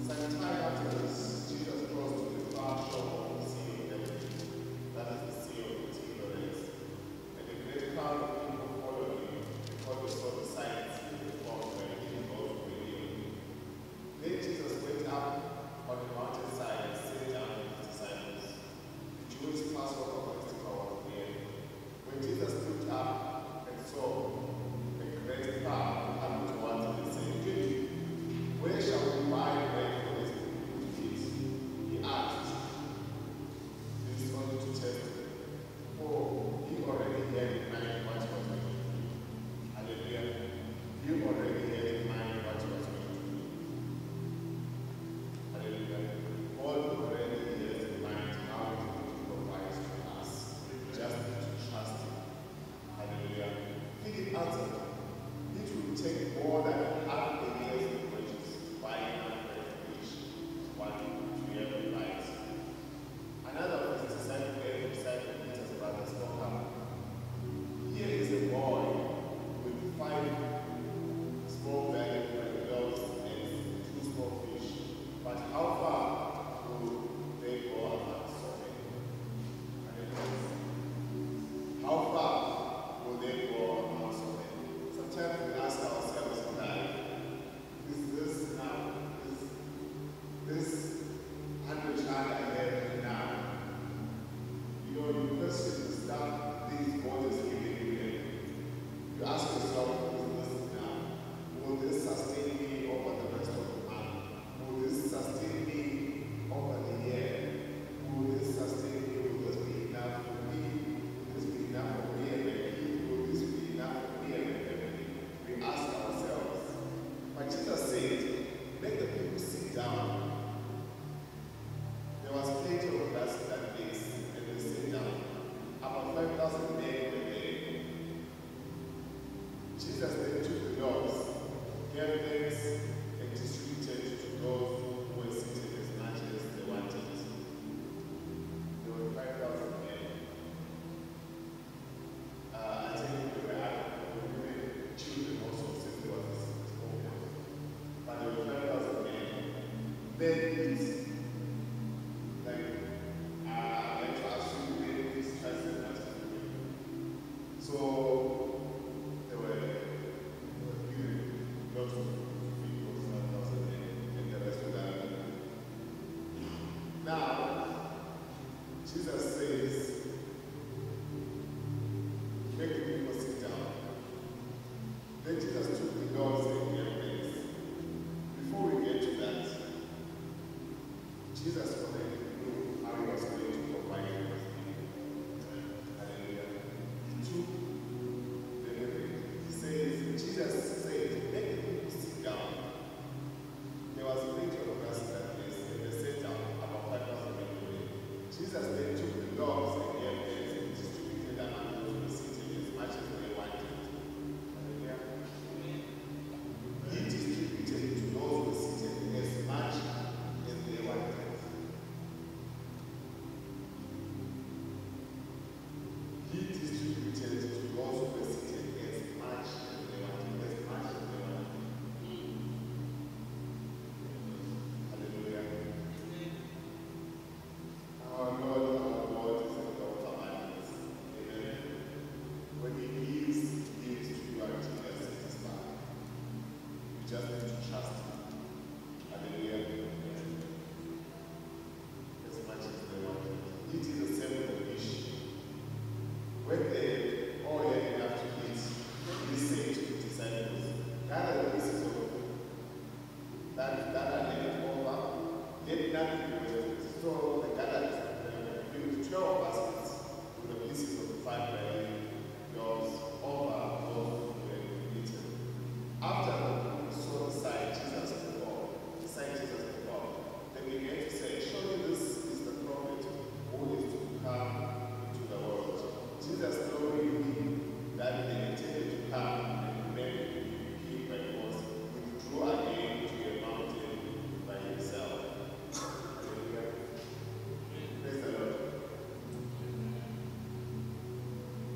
Sometime after this, Jesus crossed to the far shore of the Sea of Galilee, that is the Sea of Tiberias, and a great crowd of people followed him because they saw the signs he performed by healing those who were ill. Then Jesus went up on the mountainside and sat down with his disciples. The Jewish Passover festival was near. When Jesus looked up and saw a great crowd coming towards him, he said, "Where shall we buy bread for this people to eat?" He asked. This is only to test him. For he already had in mind what he was going to do. Hallelujah. He already had in mind what he was going to do. Hallelujah. God already has in mind how he will provide to us. We just need to trust him. Hallelujah. Philip answered, "It will take more than half a year's wages to buy enough bread for each one to every bite." Another of his disciples gave Simon Peter's brother spoke up. "Here is a boy with 5 small loaves and 2 small fish, but how far will they go among so many?" How far will they go among so many? Sometimes we ask ourselves in life, this 100 child I have now, you question the stuff these borders giving you here. You ask yourself, this now? Will this sustain me over the rest of the month? Will this sustain me over the year? Will this sustain me? Will this be enough for me? Will this be enough for me and my kids? Will this be enough for me and my family? We ask ourselves. But Jesus said, "Let the people sit down." There was plenty of grass in that place, and they sat down. About 5,000 men were there. Jesus then took the loaves, gave thanks, and distributed to those who were seated as much as they wanted. There were 5,000 men. I think there were women, children also, since there was a small one. But there were 5,000 men. Men eat. So there were lots of people, 1,000 and the rest of that. Now, Jesus says, "Make the people sit down." Then Jesus took the loaves and gave thanks. Before we get to that, Jesus already knew how he was going to provide for his people. Hallelujah. He took the living. Jesus said, "Make the people sit down." There was plenty of grass in that place, and they sat down, about 5,000 people. Jesus then took the loaves and gave thanks and distributed among those who were sitting as much as they wanted. Hallelujah. He distributed to those who were seated as much as they wanted. He distributed to those who were seated as much as they wanted, as much as they wanted. Hallelujah. Our Lord is a God of abundance. Amen. When he gives to you until you are satisfied. You just need to trust him. Hallelujah. As much as they wanted. It is the same with the fish. When they all had enough to eat, he said to the disciples, "Gather the pieces of that are left over, let nothing be wasted." So they gathered 12 baskets with the pieces of the 5 barley loaves over those who were eaten. After the people saw the sign Jesus performed, they began to say, "Surely this is the prophet who is to come into the world." Jesus knowing that they intended to come and remain him by force, withdrew again to a mountain by himself. Hallelujah. Praise the Lord.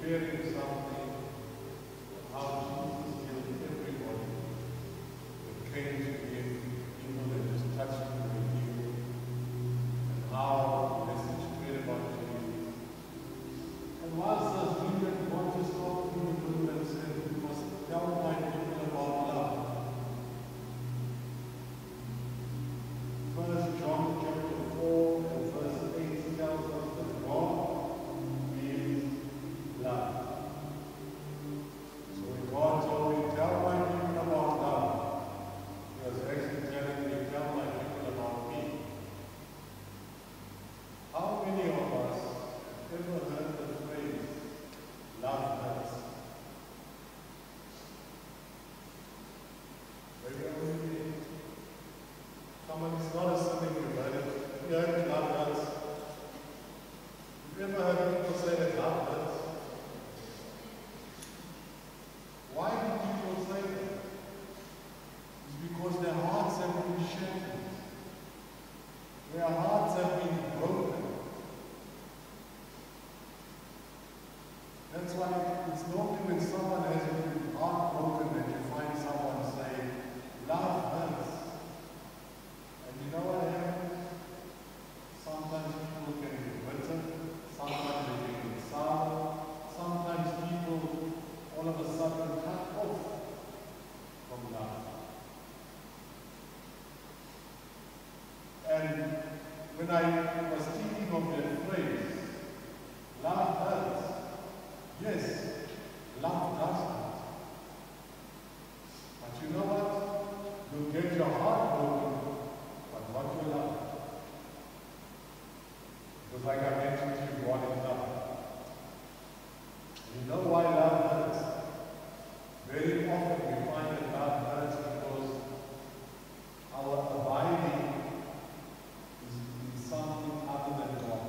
sharing something of how Jesus healed everybody that came to him, people that just touched him and healed, and how the message spread about Jesus. And whilst as Julian God just talked to him and said, "You must tell my people about love." 1 John chapter 4 and verse 8 tells us that God is love. So when God told me, "Tell my people about love," he was actually telling me, "Tell my people about me." How many of us have ever heard the phrase, "Love hurts"? Maybe only someone is not a cynic about it. Have you heard love hurts? Have you ever heard people say that love hurts? Why do people say that? It's because their hearts have been shattered. Their hearts have been broken. That's why it's normally when someone has been heartbroken that you find someone saying, "Love hurts." And you know what happens? Sometimes people can be bitter, sometimes they can be sour, sometimes people all of a sudden cut off from love. And when I was thinking of that phrase, "Love hurts," yes, love does hurt. But you know what? You'll get your heart broken, but not your love. Because like I mentioned to you, God is love. You know why love hurts? Very often we find that love hurts because our abiding is in something other than God.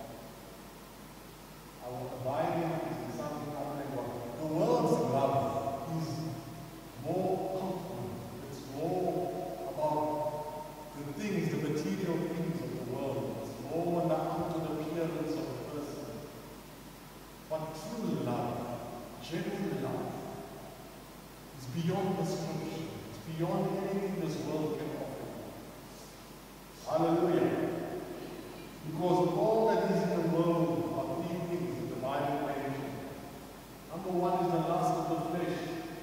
Our abiding is in something other than God. The world's love is more outward. It's more about the things, the material things of the world. It's more on the outward appearance of a person. But true love, genuine love, is beyond description. It's beyond anything this world can offer. Hallelujah. Because all that is in the world are three things that the Bible mentions. Number one is the lust of the flesh.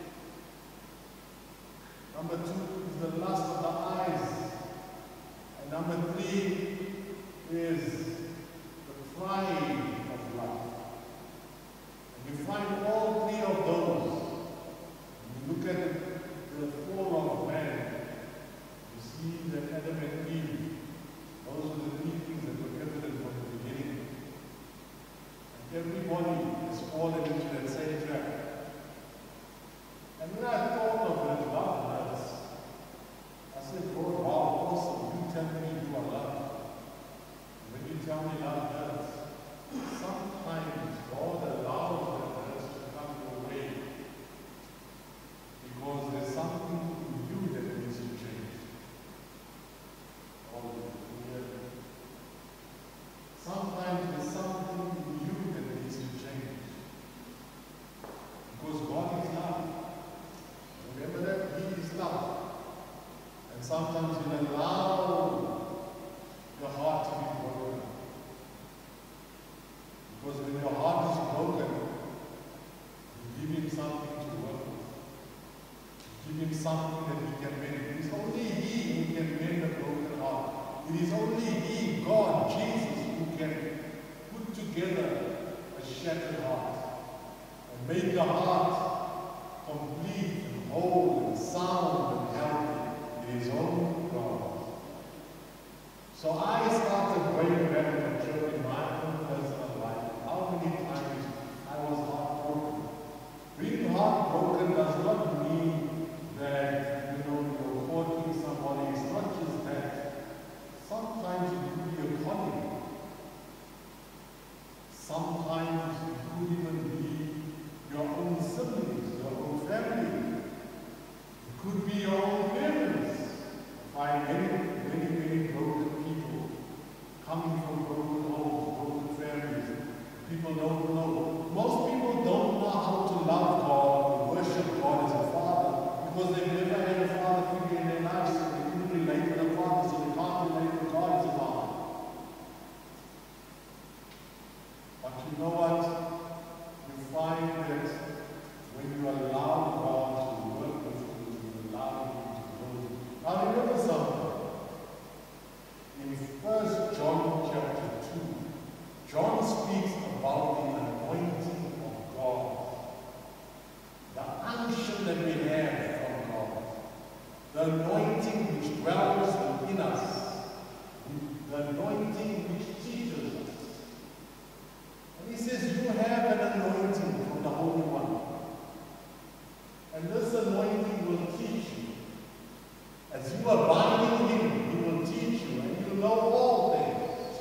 Number two is the lust of the eyes. And number three is the pride of life. And you find all three of those. When you look at the fall of man, you see that Adam and Eve, those were the three things that were evident from the beginning. And everybody has fallen into that same trap. And when I thought of that love hurts, I said, "Lord, wow, awesome. You tell me you are loved. And when you tell me love hurts, sometimes God allows that hurts to come your way. Because there's something in you that needs to change." Hallelujah. Sometimes there's something in you that needs to change. Because God is love. Remember that? He is love. And sometimes He'll allow your heart to be broken. Because when your heart is broken, you give Him something to work with. You give Him something that He can mend. It is only He who can mend a broken heart. It is only He, God, Jesus, who can put together a shattered heart and make a heart complete and whole and sound and healthy. It is only God. So I started way back in the church in my own personal life. How many times I was heartbroken. Being heartbroken does not mean that, you're courting somebody. It's not just that. Sometimes it could be a colleague. Sometimes it could even be your own siblings, your own family. It could be your own parents. I find many broken people coming from broken homes, broken But you know what? You find that when you allow God to work with you, you allow Him to grow you. Now remember something. In 1 John chapter 2, John speaks about the anointing of God. The unction that we have from God. The anointing which dwells within us. The anointing which teaches us. And he says, you have an anointing from the Holy One. And this anointing will teach you. As you abide in Him, He will teach you, and you know all things.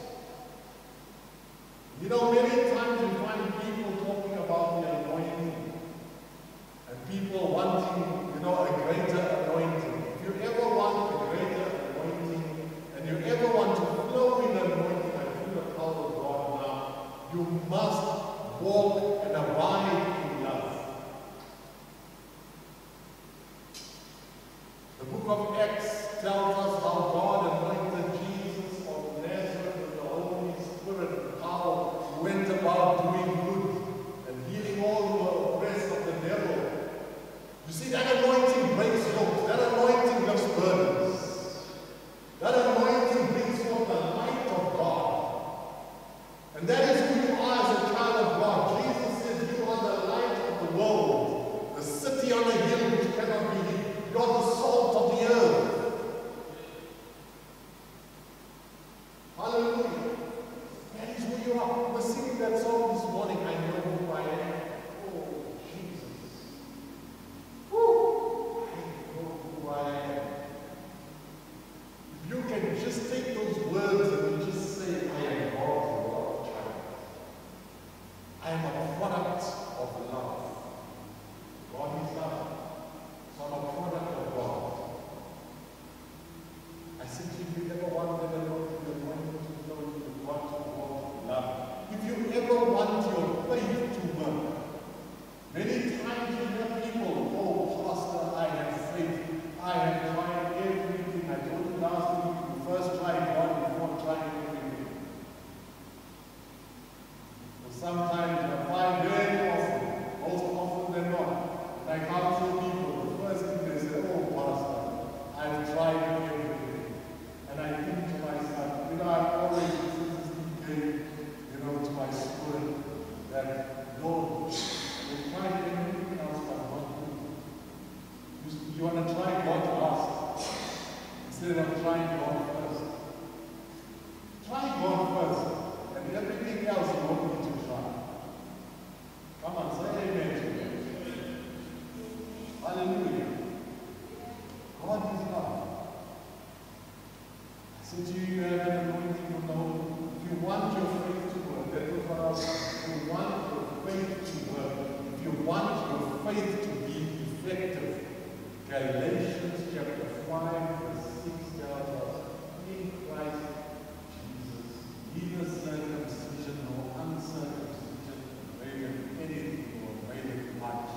You know, many times you find people talking about the anointing, and people wanting, you know, a greater anointing. If you ever want a greater anointing, and you ever want to flow in anointing and through the power of God now, you must walk and abide in love. The book of Acts tells us how God anointed Jesus of Nazareth with the Holy Spirit and power. He went about doing good and healing all who were oppressed of the devil. You see, that anointing breaks yokes. That anointing lifts burdens. That anointing brings forth the light of God. And that is who you are as a child of God. Jesus says you are the light of the world, the city on a hill which cannot be hid. You are the salt of the earth. Hallelujah. That is who you are. We're singing that song this morning. I know who I am. Oh, Jesus. Woo. I know who I am. If you can just take those words and you just say, I am God's child. I am a product of love. God is love. So I'm a product of God. I said to you, if you ever want that anointing, you're wanting to know you want to walk in love. If you ever want your faith to work, many times you hear people, oh, Pastor, I have faith. I have tried everything. I told you last week, you first try God before trying everything. So sometimes I find very often, most often than not, when I counsel people, the first thing they say, oh, Pastor, I've tried everything. And I think to myself, you know, I've always insisted, you know, to my spirit that, Lord, we've tried everything else but not you. You want to try God last instead of trying God first. Try God first, and everything else you won't need to try. Come on, say amen to me. Hallelujah. God is love. I said to you, you have an anointing from the Holy Spirit. If you want your faith to work, that was what I was saying. If you want your faith to work, if you want your faith to be effective, Galatians chapter 5, verse 6 tells us, in Christ Jesus, neither circumcision nor uncircumcision availeth anything or availeth much.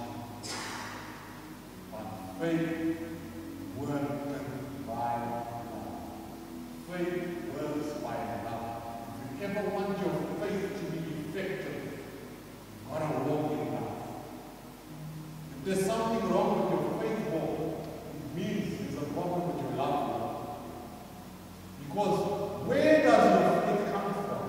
But faith worketh by love. Faith works by love. If you ever want your faith to be effective, you've got to walk in love. If there's something wrong with your faith walk, it means there's a problem with your love walk. Because where does your faith come from?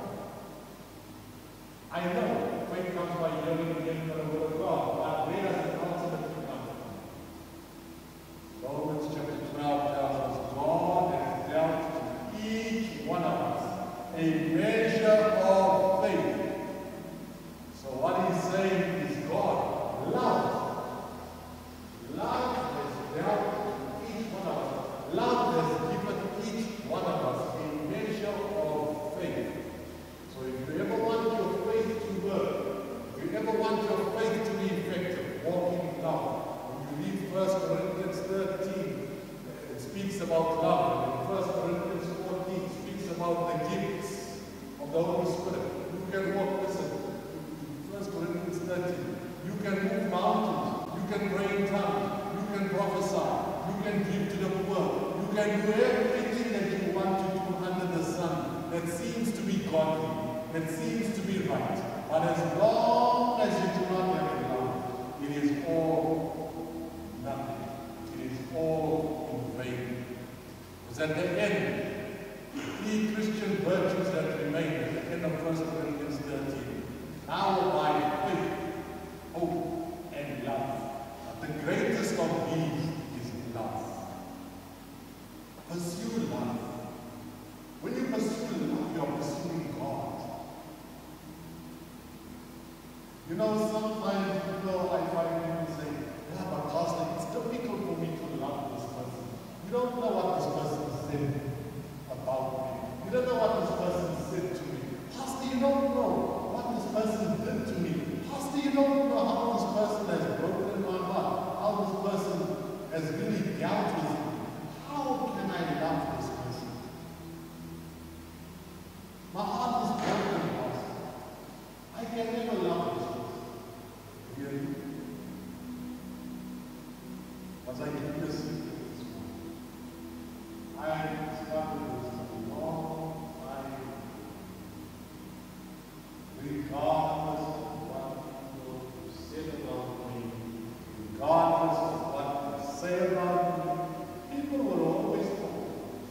I know faith comes by hearing and hearing the word of God, but where does it ultimately come from? Romans chapter 12 tells us God has dealt to each one of us a measure of faith. So what he's saying is God loves. Love has dealt to each one of us. Love has given each one of us a measure of faith. So if you ever want your faith to work, if you ever want your faith to be effective, walk in love. When you read 1 Corinthians 13, it speaks about love. And 1 Corinthians 14 speaks about the gifts of the Holy Spirit. You can walk, listen, 1 Corinthians 13. You can move mountains. You can pray in tongues. You can prophesy. You can give to the poor. You can do everything that you want to do under the sun that seems to be godly, that seems to be right. But as long as you do not have love, it is all nothing. It is all in vain. Because at the end, the Christian virtues that remain at the end of 1 Corinthians 13. Now by faith, hope, and love. But the greatest of these is love. Pursue love. When you pursue love, you are pursuing God. You know, sometimes I find people say, yeah, but Pastor, it's difficult for me to love this person. You don't know what this person said about me. You don't know what this person said to me. Pastor, you don't know what this person did to me. Pastor, you don't know how this person has broken my heart, how this person has really dealt with me. How can I love this person? My heart is broken, Pastor. I can never love this person. Really? As I give you a secret this morning, I started this a long time ago. Regardless of what people said about me, regardless of what they say about me, people will always talk.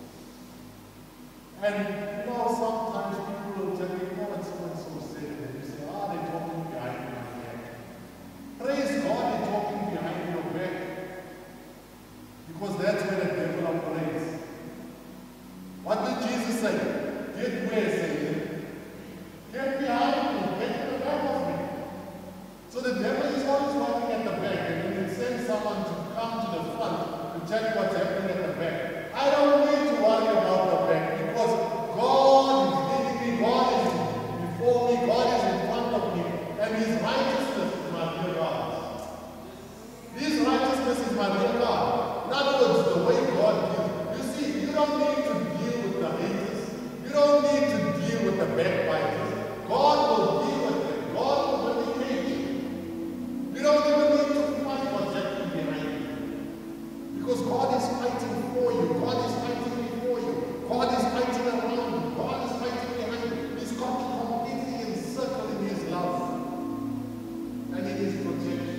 And sometimes people will tell you, what so-and-so said, and you say, they're talking behind my back. Praise God, they're talking behind your back. Because that's where the devil operates. What did Jesus say? Get where, Satan? Get behind me, get to the back of me. So the devil is always working at the back, and when he sends someone to come to the front to tell you what's happening at the back, I don't need to worry about the back, because God is leading me, God is before me, God is in front of me, and His righteousness is my rear guard. His righteousness is my rear guard. In other words, the way God deals. You see, you don't need to deal with the haters. You don't need to deal with the backbiters. God will deal with them. God will vindicate you. You don't even need to fight what's happening behind you. Because God is fighting for you. God is fighting before you. God is fighting around you. God is fighting behind you. He's got you completely encircled in His love and in His protection.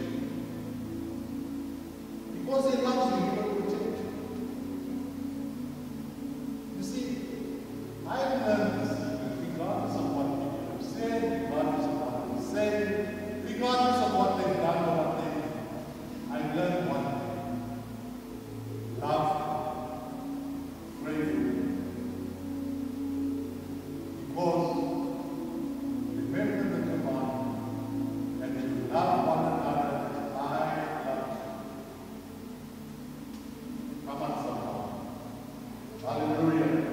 Because He loves you, He will protect you. You see, I've learned this regardless of what people have said, regardless of what they say, regardless of what they've done or what they've done. I've learned one thing. Love. Pray for them. Because remember the commandment, and to love one another as I love you. Come on, someone. Hallelujah.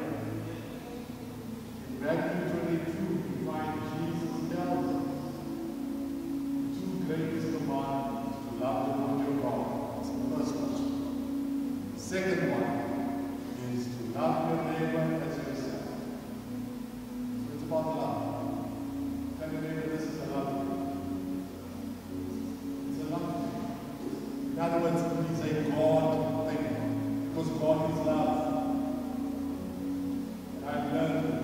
In Matthew 22, we find Jesus tells us the two greatest commandments to love the Lord your God. That's the first one. The second one is to love your neighbor as yourself. So it's about love. Tell your neighbor this is a love thing. It's a love thing. In other words, it's a God thing. Because God is love. And I've learned it.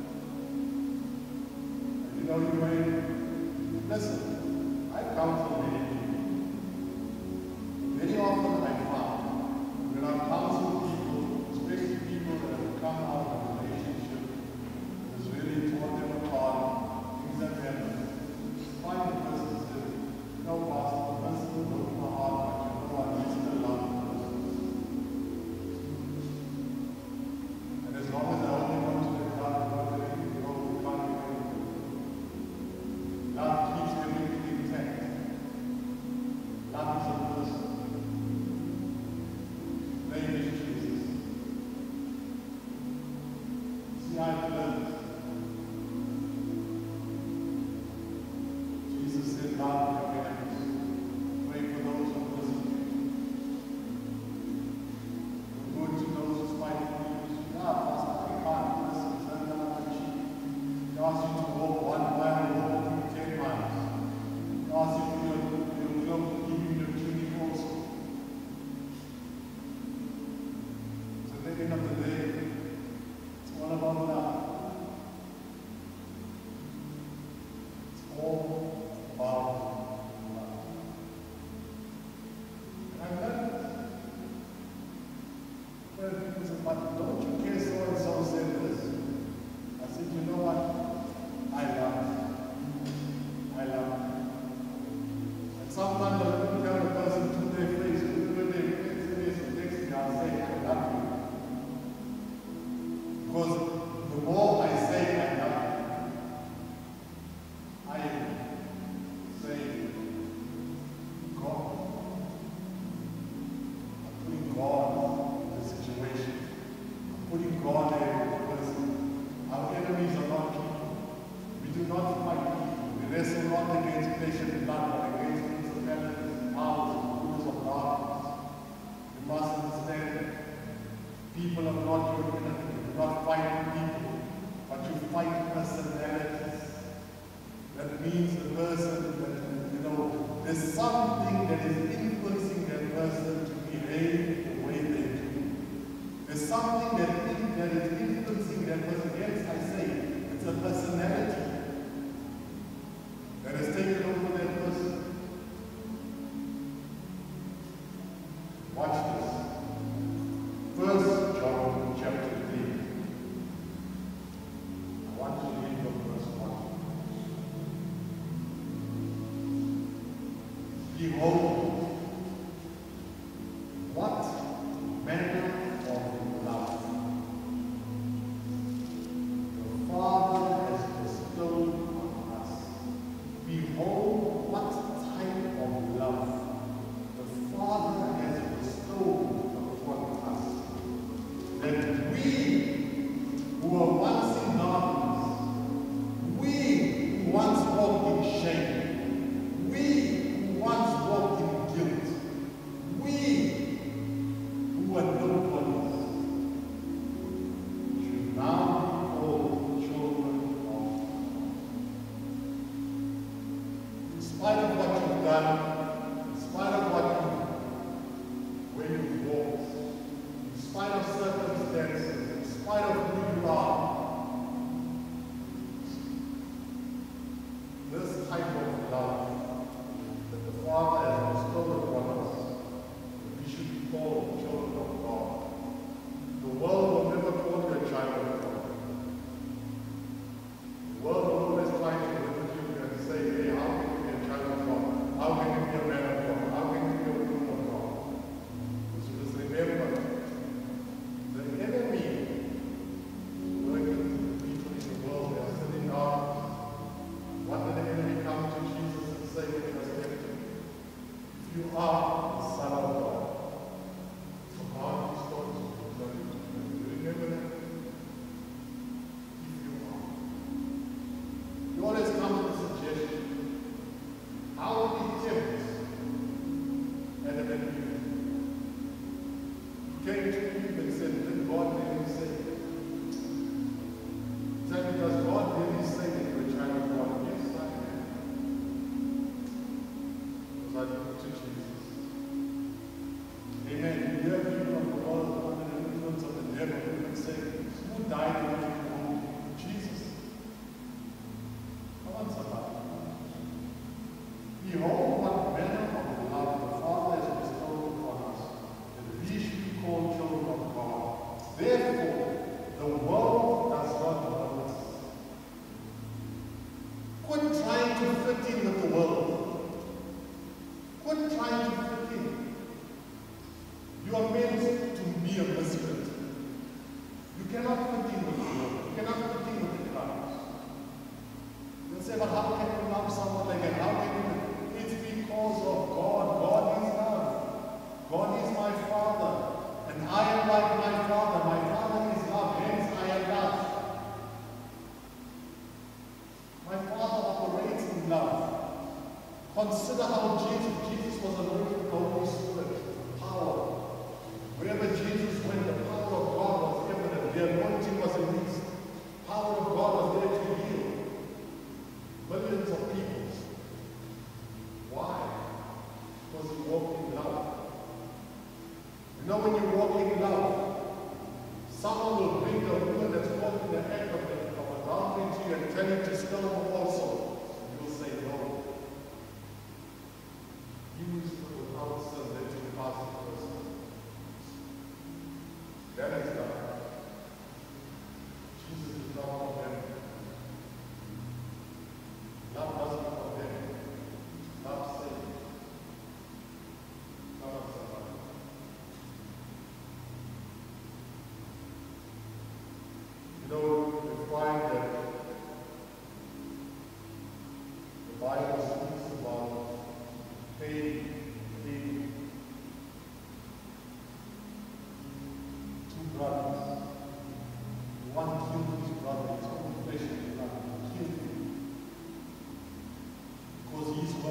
And you may listen, I counsel many people. Very often I found when I counsel people, especially people that have come out of a relationship that has really torn them apart, things that happen, find the person says, Pastor, the person who broke my heart, but I still love the person. And as long as I only go to the God, God will let me go, God will let me go. Love keeps everything intact. flesh and blood, but against principalities, powers, and rulers of darkness. You must understand, people are not your enemy. You do not fight people, but you fight personalities. That means the person that, there's something that is influencing that person to behave the way they do. There's something that is influencing that person. Yes, I say, it's a personality that has taken over that person. Watch this. 1 John chapter 3. I want to read from verse 1. Behold, what manner of love the Father has bestowed on us. Behold, what type of love the Father has bestowed upon us, that we who were once in darkness, we who once walked in shame, we who once walked in guilt, we who were nobodies, should now be called children of God. In spite of what you've done, in spite of where you've walked, in spite of circumstances, in spite of who you are, this type of love that the Father has bestowed upon us, we should be called children of God. The world will never call you a child of God. The world will always try to look at you and say, hey, how can you be a child of God? How can you be a man of God? How can you be a woman of God? Because remember, the enemy working with people in the world, they are still in darkness. What did the enemy come to Jesus and say when he was tempted? If you are the Son of God, command these stones to be turned into bread. Do you remember that? If you are. You always come with a suggestion. How will he tempt Adam and Eve? He came to Eve and said, did God really say? Tell me, does God really say that you're a child of God? Yes, I am. Because I look to Jesus. Amen. You hear people of the world under the influence of the devil who would say, who died in you womb? Jesus. Come on, somebody. Behold, what manner of love the Father has bestowed upon us, that we should be called children of God. Therefore, the world does not know us. Quit trying to fit in with the world. Quit trying to fit in. You are meant to be a misfit. You cannot fit in with the world. You cannot fit in with the crowds. You'll say, but how can you love someone like that? How can you? It's because of God. God is love. God is my Father. And I am like my Father. My Father is love. Hence I am love. My Father operates in love. Consider how Jesus was anointed with the Holy Spirit. Power. Wherever Jesus went, the power of God was evident. The anointing was released. Power of God was there to heal millions of people. Why? Because he walked in love. You know, when you walk in love, someone will bring a woman that's caught in the act of adultery to you and tell you to stone her also. And you'll say no. Use the answer that you pass the person. That is love. Jesus is not condemned. Love doesn't condemn. Love saves. Come on, somebody. You know, you find that the Bible speaks about pain. Two brothers. One killed his brother, his own flesh and blood. He killed him. Because his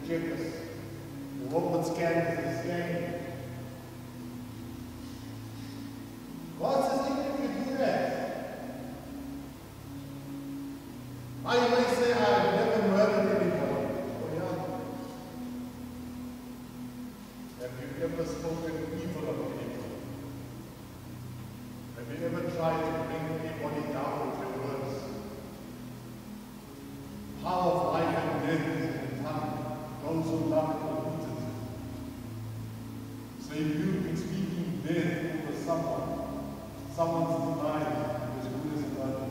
check us. You work with scanners, they scan you. God says, even if you do that, now you may say, I've never murdered anybody. Oh yeah. Have you ever spoken evil of anybody? Have you ever tried to bring anybody down with your words? Power of life and death is in the tongue. Those who love it will eat it. So if you've been speaking death over someone, someone's demise is as good as a murder.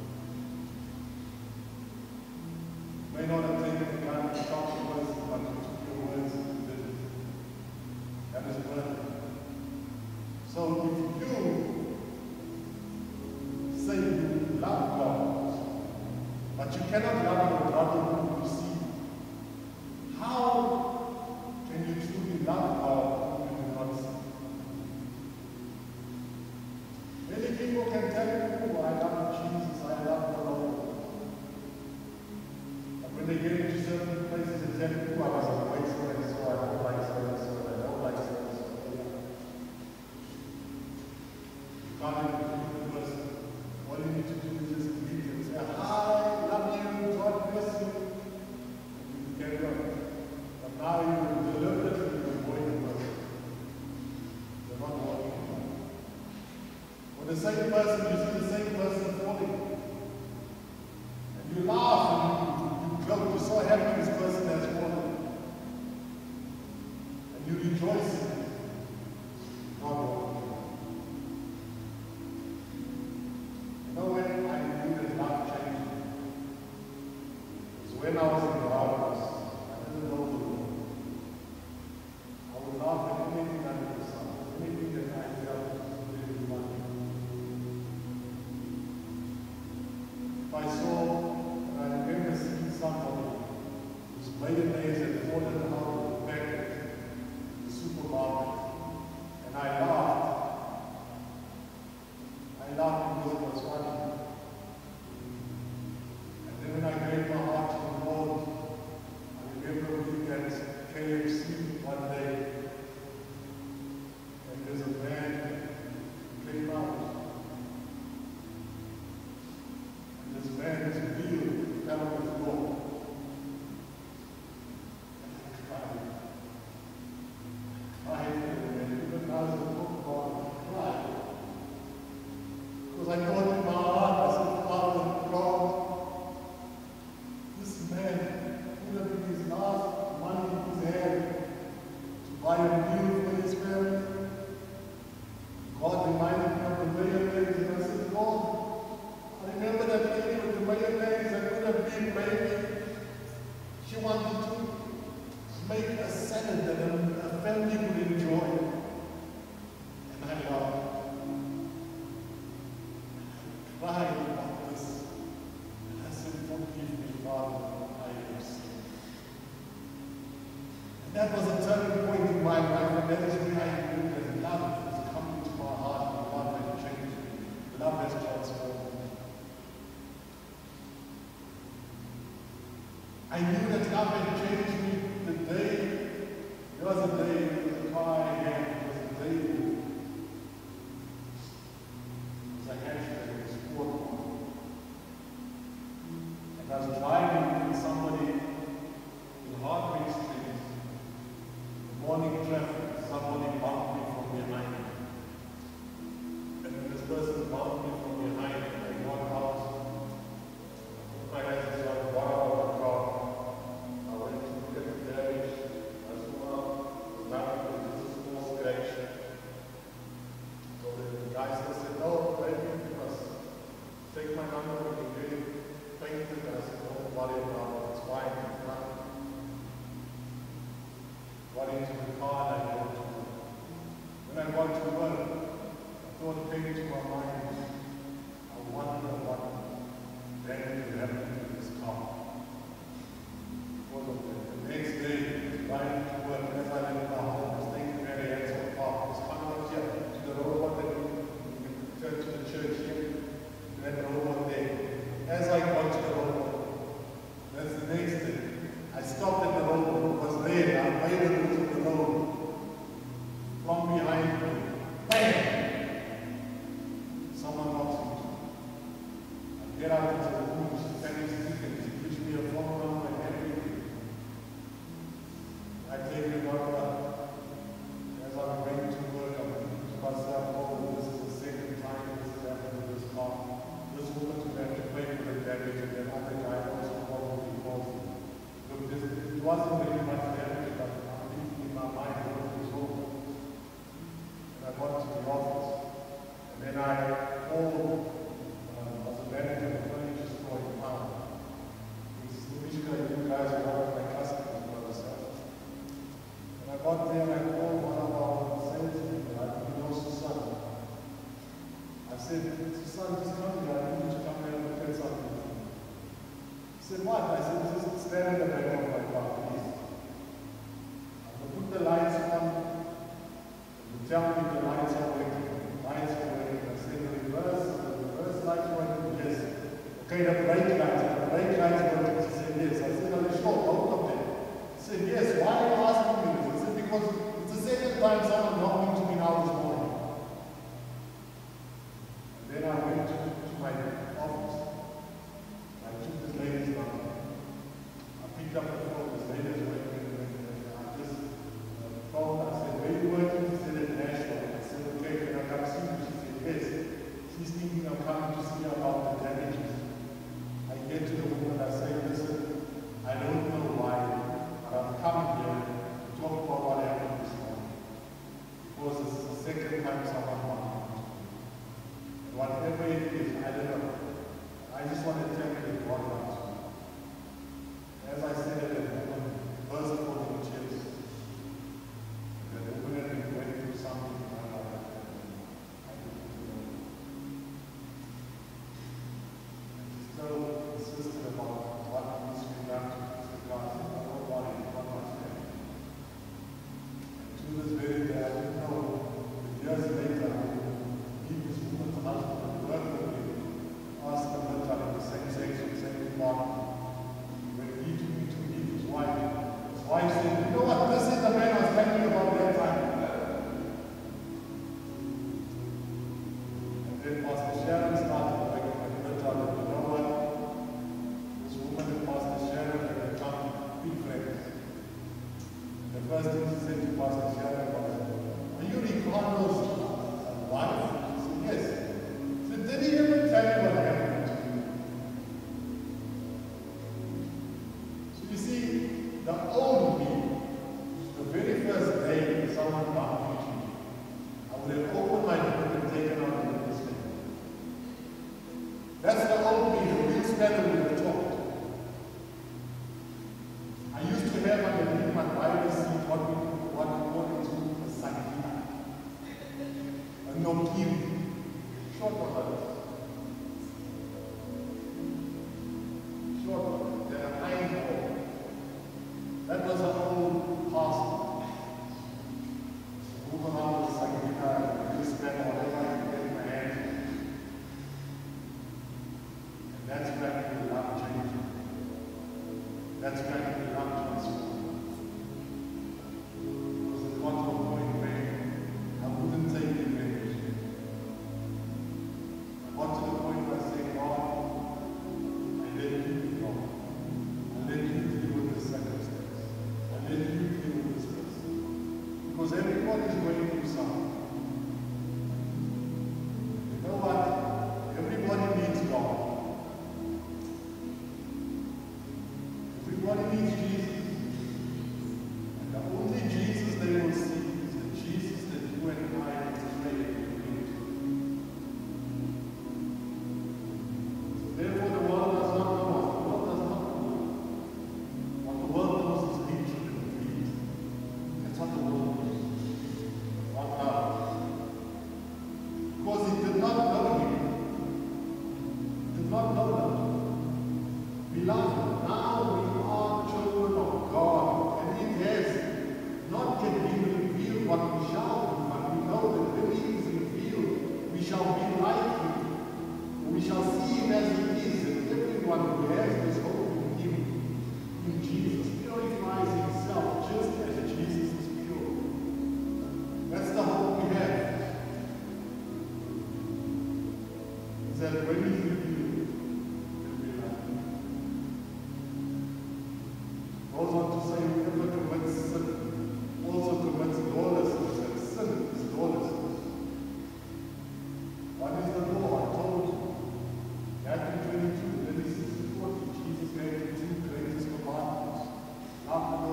You may not have taken the kind of shot the person, but you took your words and did it. That is murder. So if you say you love God, but you cannot love your brother whom you see, how can you truly love God whom you do not see? Many people can tell you, oh, I love Jesus, I love the Lord. But when they get into certain places and tell you, oh, I was a waste so and so, I don't like so and so, I don't like so and so. You can't even believe the person. All you need to do is just greet them, say, hi, love you, God bless you. And you carry on. But now you deliberately avoid the person. You're not walking with them. Or the same person, you see the same person falling. And you laugh and you gloat, you're so happy this person has fallen. And you rejoice in it. Not walking with them. You know when I knew that love changed me? It was when I was in the house. I didn't know the Lord. I would laugh at anything under the sun, anything that I felt really funny. If I saw, and I remember seeing somebody whose mayonnaise had fallen out of the packet in the supermarket, and I laughed. I laughed because it was funny. And then when I gave my heart to the Lord, I remember being at KFC one day, and there's a man who came out. And this man's meal fell on the floor. And I cried. And even as I took God, I cried. Because I thought in my heart, I said, Father God, this man would have been his last money in his hand to buy a meal for his family. God reminded me of the mayonnaise, and I said, Lord, I remember that lady with the mayonnaise that could have been maybe she wanted to make a salad that a family would enjoy. And I laughed. Cried about this. And I said, forgive me, Father, I have sinned. And that was a turning point in my life, and that is when I knew that love has come into my heart, and love has changed me. Love has transformed me. I knew that love had changed me the day, there was a day, there was a car I had, it was a day, it was a hashtag, it was sport. And I was driving with somebody in Hartway Street, morning traffic, somebody bumped me from behind. And when this person bumped me from behind, I walked out. My hands was like, wow, the car. I went to look at the damage. I saw, nothing, this is wasn't really much damage, but I'm thinking in my mind what was over. And I got to the office. And then I called, I was a manager of a furniture store in town. Usually you guys are one of my customers for yourself. And I got there and I called one of our salespeople, I think he knows Susan. I said, Susan, just come here, I need you to come here and look at something. He said, what? I said, just stand in the back of my car, please. I'm going to put the lights on. You tell me the lights are working. Lights are working. I said, the reverse lights working. Yes. Okay, the brake lights working. She said, yes. I said, are you sure? Both of them. She said, yes. Why are you asking me this? I said, because it's the second time someone knocked into me now this morning. And then I went to my office. I took this lady's number. I picked up the phone. This lady was working. I just phoned. I said, where are you working? She said, at Nashville. I said, okay, can I come see you? She said, yes. She's thinking I'm coming to see her about the damages. I get to the woman, I say, listen, I don't know why, but I'm coming here to talk about what happened this morning. Because this is the second time someone wanted me. And whatever it is, I don't know. I just want to tell you that God loves you. As I said, that woman burst forth in tears. That woman had been going through something in her life. I didn't know. So insisted about what needs to be done to fix the car. I said, don't worry, God must help. And to this very day, I didn't know. But years later, he was woman's husband and worked with me, asked him to live in the same section, same department. When he took me to meet his wife said, you know what, this is the man I was telling you about that time. And then Pastor Sharon started working with her daughter. You know what? This woman and Pastor Sharon had become big friends. And the first thing she said to Pastor Sharon was, are you Ricardo's wife? She said, yes. She said, did he ever tell you what happened to you? So you see, the old me, the very first day someone bumped into me, I would have opened my book and taken out the newspaper. That's the old me, the real spanner would have talked. I used to have underneath my Bible seat what we call into a sangita, a nokiri, short of it. Short of it, they're a pine ball. That was an old pastor. Move around with sangita, and just spend whatever I can get in my hands. And that's when the love changed. That's when the love transformed. Because it got to a point where I wouldn't take revenge. I got to the point where I said, God, I let you be God. I let you deal with the circumstance. I let you deal with this person. Because everybody is going through something. You know what? Everybody needs God. Everybody needs Jesus. And the only Jesus they will see is the Jesus that you and I have prayed to bring to. So therefore the world does not know us. The world does not know. What the world knows is hatred and greed. That's what the world knows. Not love. Because it did not know him. It did not know them. We love him. Now we are children of God. And it has not yet been revealed what we shall do, but we know that when he is revealed, we shall be like him. We shall see him as he is, and everyone who has this hope in him, in Jesus, purifies himself just as Jesus is pure. That's the hope we have. Is that when he's revealed, we'll be like him. Goes on to say, whoever commits sin also commits lawlessness, and sin is lawlessness. What is the law? I told you. Matthew 22, Genesis 40, Jesus gave the two greatest commandments. Love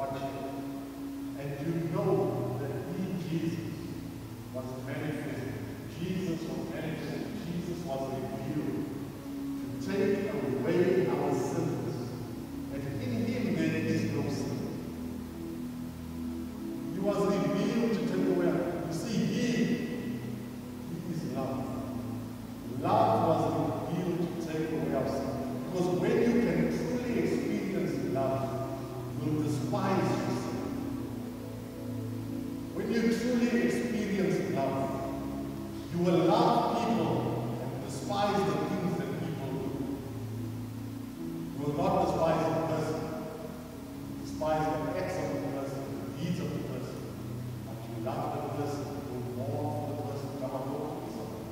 watching. And you know that He, Jesus, was manifested. Jesus was manifested. Jesus was revealed to take away our sins. And in Him there is no sin. He was revealed to take away. You see, He is love. Love was revealed to take away our sin. Because when you can truly experience love, you'll despise your sin. When you truly experience love, you will love people and despise the things that people do. You will not despise the person. Despise the acts of the person, the deeds of the person. But you love the person, you will mourn for the person. Come on, talk to me something.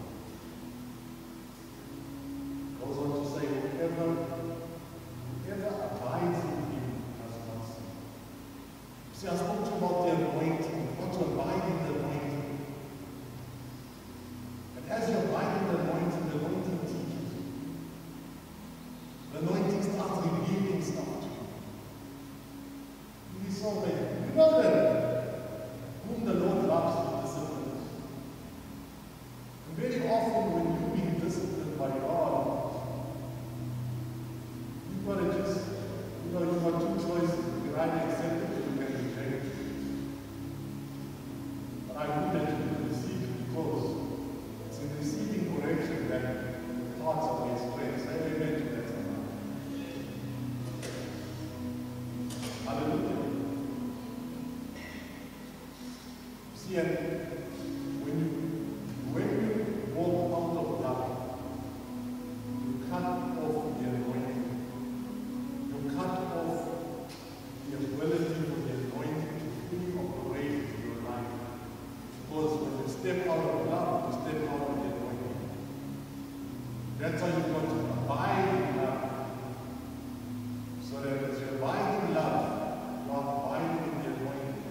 Goes on to say, whoever abides in Him does not sin. See, I spoke to you about the anointing. You want to abide in the anointing. And as you abide in the anointing teaches you. The anointing starts revealing stuff to you. You saw that. You know that whom the Lord loves is disciplined. And very often when you're being disciplined by God, you've got to just, you've got two choices. You either accept it or you can reject it. But I would that you can receive it because it's in receiving correction that the thoughts are being spread. Say amen to that somehow. Hallelujah. See, and when you walk out of love, you cut off the anointing. You cut off the ability for the anointing to fully operate in your life. Because when you step out of love, you step out of the anointing. That's why you've got to abide in love. So that as you abide in love, you are abiding in the anointing.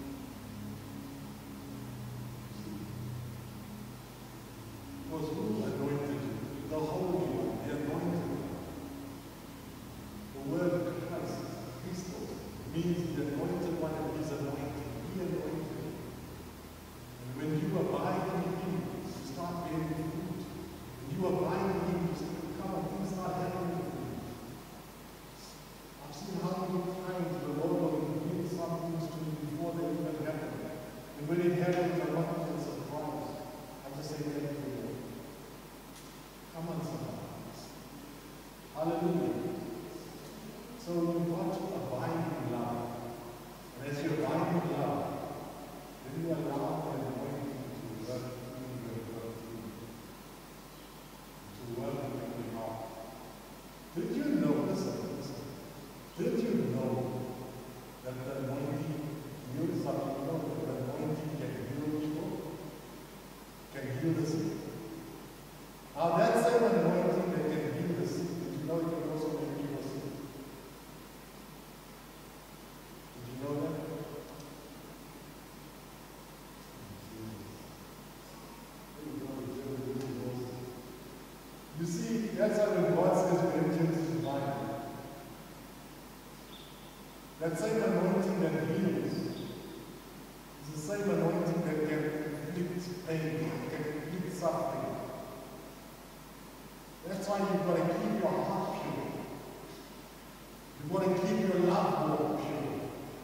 Because who anointed you? The Holy One, the anointed one. The word Christ, Christos, means the anointed one and His anointing. He anointed you. And when you abide in Him, you start bearing fruit. When you abide in Him, you start things start happening for you. I've seen how many times the Lord will reveal some things to me before they even happen. And when it happens, I'm not even surprised. I just say, thank you, Lord. Come on, somebody. Hallelujah. So you've got to abide in love. And as you abide in love, then you allow the anointing to work through your work to work in your heart. Did you know, listen, did you know that the anointing heals something? You know that the anointing can heal people? Can heal the sick? Now that same anointing that can heal the sick, did you know it can also make people sick? Did you know that? You see, that's how when God says vengeance is mine. That same anointing that heals is the same anointing that can inflict pain, can inflict suffering. That's why you've got to keep your heart pure. You've got to keep your love walk pure.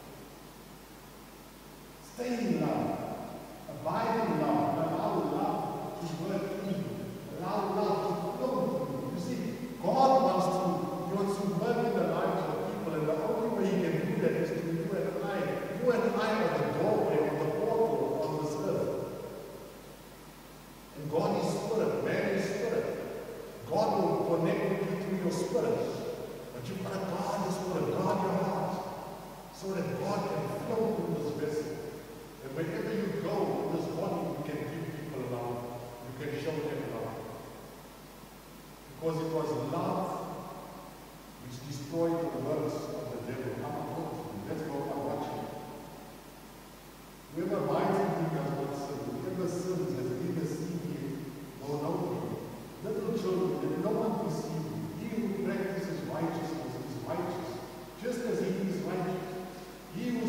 Stay in love. Abide in love. Allow love to work in you. Allow love to flow through you. You see, God wants to work in the lives of people, and the only way He can do that is through you and I. You and I are the doorway or the portal on this earth. And God is spirit, man is spirit. God will connect with you through your spirit. But you've got to guard your spirit, guard your heart, so that God can flow through this vessel. And wherever you go in this body, you can give people love. You can show them love. Because it was love which destroyed the works of the devil. Come on, let's go and watch it. Whoever abides in Him does not sin. Whoever sins has neither seen Him nor known Him. Little children, let no one deceive you. He who practices righteousness is righteous, just as He is righteous. He who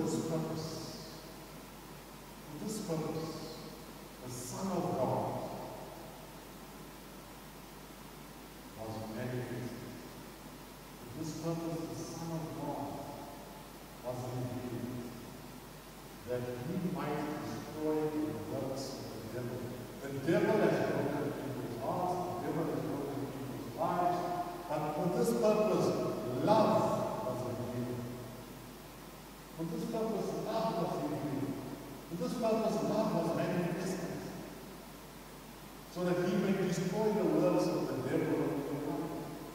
this purpose, the Son of God was manifested. For this purpose, the Son of God was revealed, that he might destroy the works of the devil. The devil has broken people's hearts, the devil has broken people's lives, but for this purpose, love was revealed. For this purpose, love was revealed. For this purpose, love was manifested. So that he may destroy the works of the devil and the devil.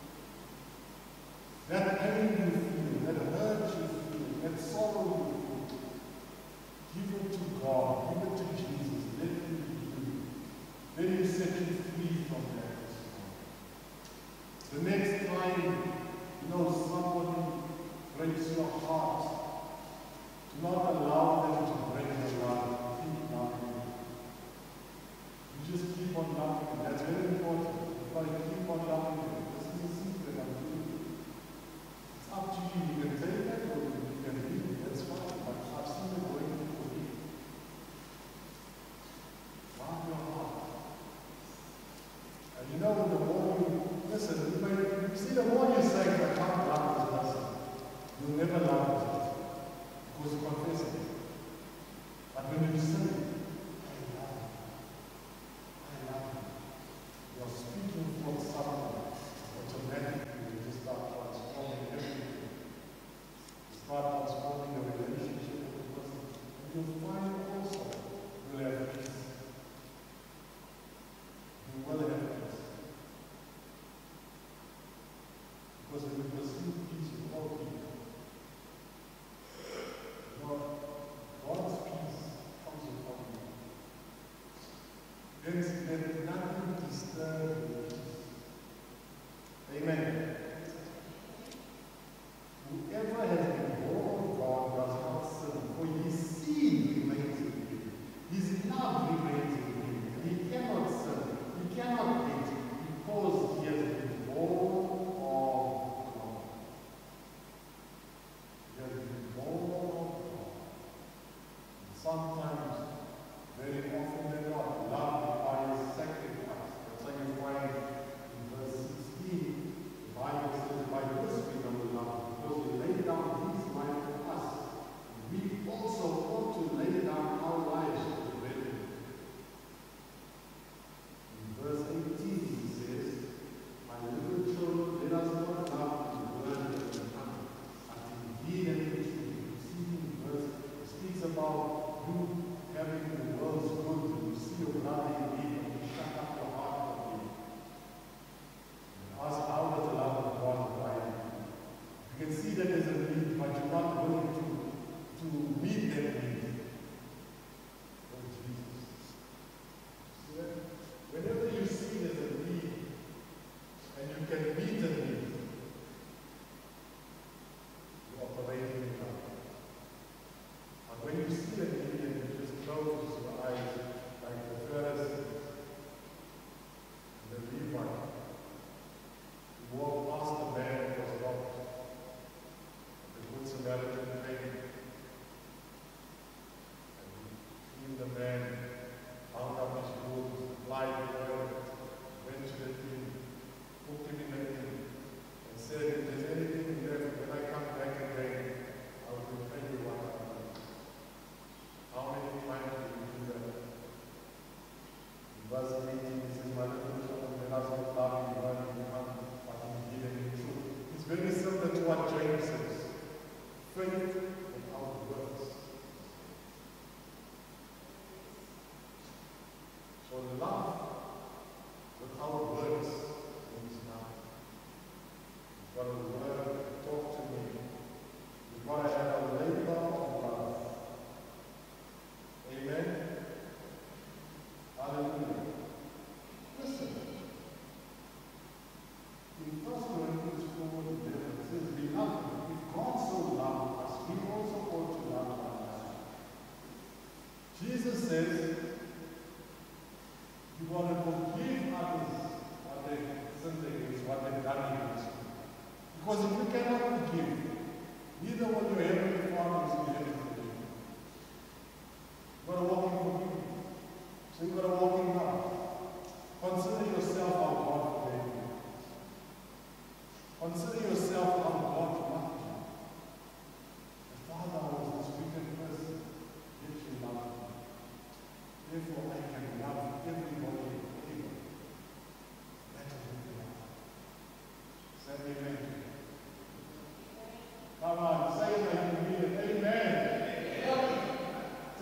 That pain you feel, that hurt you feel, that sorrow you feel, give it to God, give it to Jesus, let him heal you. Let him set you free from that. The next time, somebody breaks your heart, do not allow them to break your heart. Keep loving. You just keep on loving. That's very important. You've got to keep on loving. This is a secret I'm doing. It's up to you. You can take it or you can leave it. That's fine. But I've seen it working for you. Love your heart. And in the morning, listen, you see, the more you say, I can't love this person, you'll never love this person. Because you confess it. But when you say, I love you, you're speaking for someone, automatically you just start transforming everything. You start transforming your relationship with the person. And you'll find also you'll have peace. You will have peace. Because when you pursue peace with all people, God's peace comes upon you. Let nothing disturb your peace. Amen. Whoever has been born of God does not sin, for his seed remains in him. His love remains in him. And he cannot sin. He cannot hate because he has been born of God. He has been born of God. And sometimes, very often than not, love requires sacrifice. That's why you find in verse 16, the Bible says, by this we know love, because he laid down his life for us. We also ought to lay down our lives for the brethren. In verse 18 he says, my little children, let us not love in word and in tongue, but in deed and in truth. You see in verse, it speaks about you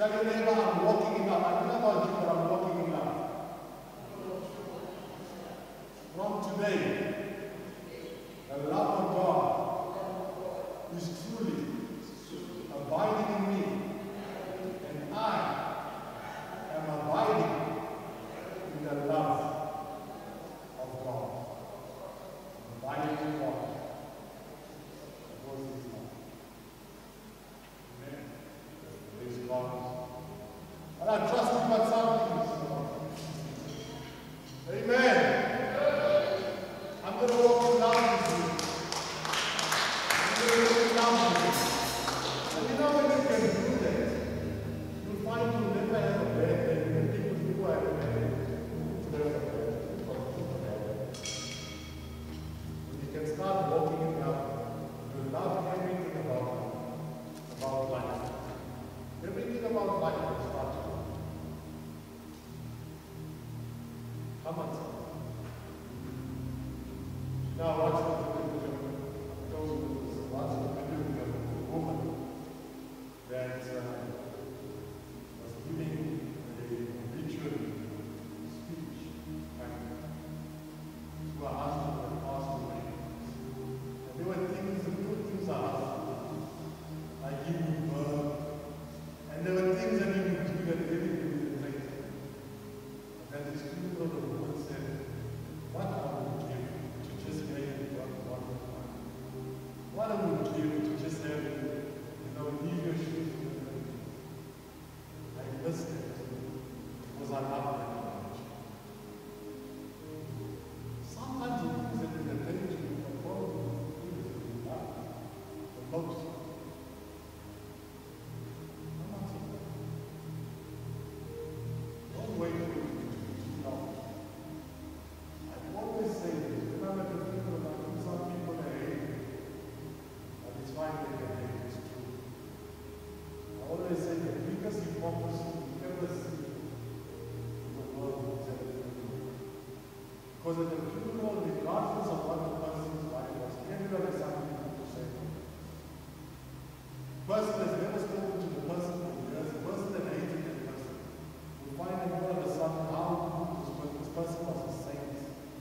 Tell your neighbor, I'm walking in love. I don't know about you, but I'm walking in love. From today, the love of God is truly abiding in me, and I am abiding in the love of God. Abiding in God. Because He is love. Amen. Praise God. And I trust Him at something. Amen. I'm going to walk in love with you. I'm going to walk in love with you. And you know when you can do that, you'll find you'll never have a bad day. When people do have a bad day, you'll never have a bad day. When you can start walking in love, you'll love everything about life. Everything about life will start to love. Come on, son. Now watch the video. I told you this. Watch the video of a woman that was giving a ritual speech to her husband that passed away. And there were things, the good things her husband, like he would burn. And there were things that he would do that everything would take. And at his funeral, the woman said, what I would give to just hear you one more time. What I would give to just have you, leave your shoes in the room. I missed it because I love that much. Sometimes the things that we attend to are probably the things that we love the most. Don't wait for it to be too long. I always say this. Remember the people about some people that hate me. But it's fine they can hate. It's true. I always say the biggest hypocrisy you ever see in the world is at the funeral. Because at the funeral, regardless of what the person's life was, everyone has something to say. The person has never spoken to the person for years. The person that hated the person will find out all of a sudden how good this person was a saint.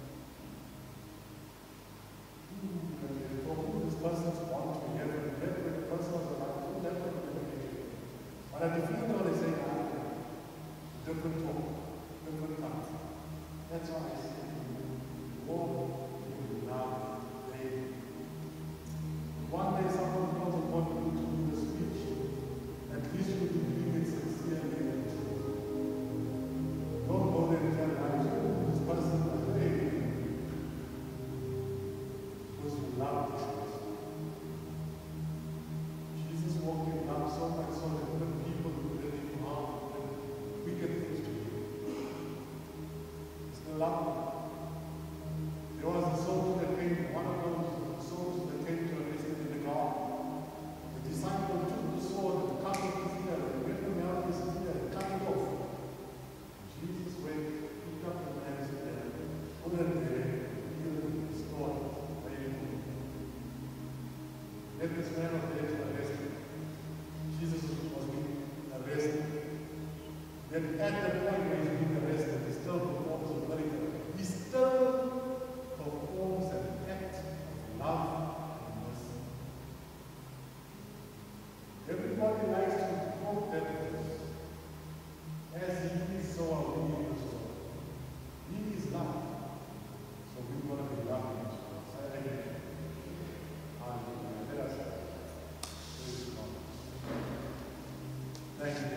For who this person's born to heaven, when the person was alive, who left them to the But at the funeral, they say, different talk, different tongues. That's why I say, walk in love daily. One day, someone calls upon you to do the speech. At least you will be doing it sincerely and true. Don't go there and tell this person was very because you love this person. Jesus walked in love so much so that even people who did him harm and wicked things to him still loved him. There was a soldier that came, one of those soldiers that came to arrest him in the garden. The disciple took the sword and cut off his ear and ripped him out his ear and cut it off. Jesus went, picked up the man's ear, put it there, healed him, restored him, made him whole. Let this man of there to arrest him. Jesus was being arrested. Then at the point where he's being arrested, he still performs a miracle. He still performs an act of love and mercy. Everybody likes to quote that verse. As he is, so are we also. He is love. So we want to be loving each other. Say that again. Hallelujah. Let us pray. Praise God. Thank you.